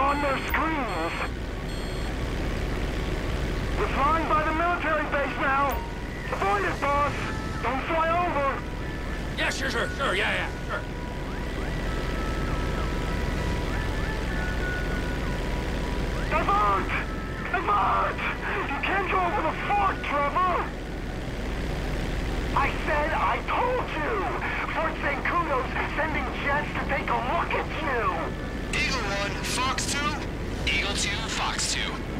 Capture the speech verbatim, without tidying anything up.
on their screens. We're flying by the military base now. Avoid it, boss. Don't fly over. Yeah, sure, sure, sure, yeah, yeah, sure. Divert! Divert! You can't go over the fort, Trevor! I said I told you! Fort Zancudo's sending jets to take a look at you! Eagle one, Fox two? Eagle two, Fox two.